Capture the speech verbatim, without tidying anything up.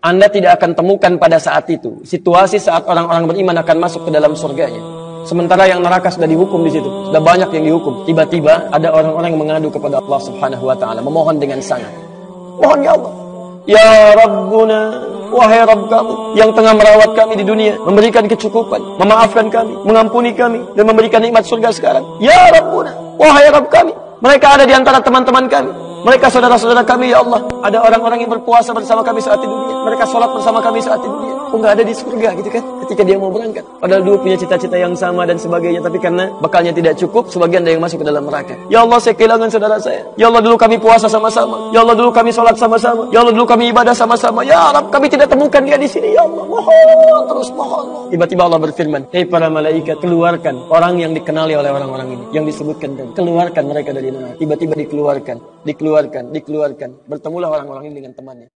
Anda tidak akan temukan pada saat itu situasi saat orang-orang beriman akan masuk ke dalam surganya. Sementara yang neraka sudah dihukum di situ, sudah banyak yang dihukum. Tiba-tiba ada orang-orang yang mengadu kepada Allah Subhanahu wa taala, memohon dengan sangat. Mohon ya Allah, ya Rabbuna, wahai Rabb kami yang tengah merawat kami di dunia, memberikan kecukupan, memaafkan kami, mengampuni kami, dan memberikan nikmat surga sekarang. Ya Rabbuna, wahai Rabb kami, mereka ada di antara teman-teman kami, mereka saudara-saudara kami ya Allah. Ada orang-orang yang berpuasa bersama kami saat di dunia, mereka sholat bersama kami saat di dunia. Kok nggak ada di surga gitu kan? Ketika dia mau berangkat, padahal dulu punya cita-cita yang sama dan sebagainya, tapi karena bekalnya tidak cukup, sebagian ada yang masuk ke dalam neraka. Ya Allah, saya kehilangan saudara saya. Ya Allah, dulu kami puasa sama-sama. Ya Allah, dulu kami sholat sama-sama. Ya Allah, dulu kami ibadah sama-sama. Ya Rabb, kami tidak temukan dia di sini. Ya Allah, mohon terus mohon. Tiba-tiba Allah berfirman, hei para malaikat, keluarkan orang yang dikenali oleh orang-orang ini, yang disebutkan tadi. Keluarkan mereka dari neraka. Tiba-tiba dikeluarkan, dikeluarkan, dikeluarkan. Bertemulah orang-orang ini dengan temannya.